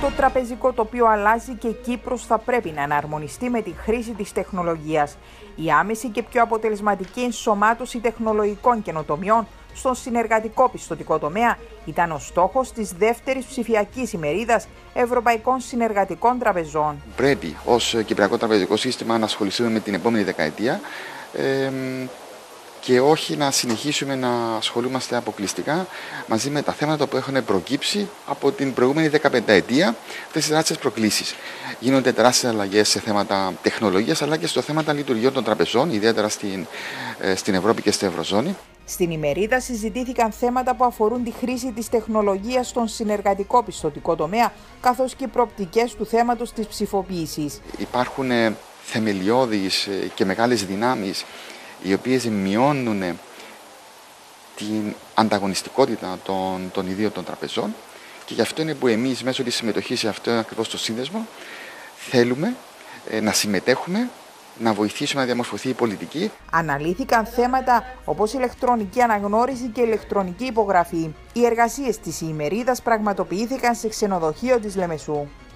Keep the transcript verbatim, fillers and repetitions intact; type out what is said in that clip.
Το τραπεζικό τοπίο αλλάζει και η Κύπρος θα πρέπει να αναρμονιστεί με τη χρήση της τεχνολογίας. Η άμεση και πιο αποτελεσματική ενσωμάτωση τεχνολογικών καινοτομιών στον συνεργατικό πιστωτικό τομέα ήταν ο στόχος της δεύτερης ψηφιακής ημερίδας Ευρωπαϊκών Συνεργατικών Τραπεζών. Πρέπει ως Κυπριακό Τραπεζικό Σύστημα να ασχοληθούμε με την επόμενη δεκαετία ε, και όχι να συνεχίσουμε να ασχολούμαστε αποκλειστικά μαζί με τα θέματα που έχουν προκύψει από την προηγούμενη δεκαπενταετία, αυτές τις τεράστιες προκλήσεις. Γίνονται τεράστιες αλλαγές σε θέματα τεχνολογίας αλλά και στο θέματα λειτουργιών των τραπεζών, ιδιαίτερα στην, στην Ευρώπη και στην Ευρωζώνη. Στην ημερίδα συζητήθηκαν θέματα που αφορούν τη χρήση της τεχνολογίας στον συνεργατικό πιστωτικό τομέα, καθώς και προοπτικές του θέματος της ψηφοποίησης. Υπάρχουν θεμελιώδεις και μεγάλες δυνάμεις οι οποίες μειώνουν την ανταγωνιστικότητα των, των ιδίων των τραπεζών και γι' αυτό είναι που εμείς μέσω της συμμετοχής σε αυτό ακριβώς το σύνδεσμο θέλουμε ε, να συμμετέχουμε, να βοηθήσουμε να διαμορφωθεί η πολιτική. Αναλύθηκαν θέματα όπως ηλεκτρονική αναγνώριση και ηλεκτρονική υπογραφή. Οι εργασίες της ημερίδας πραγματοποιήθηκαν σε ξενοδοχείο της Λεμεσού.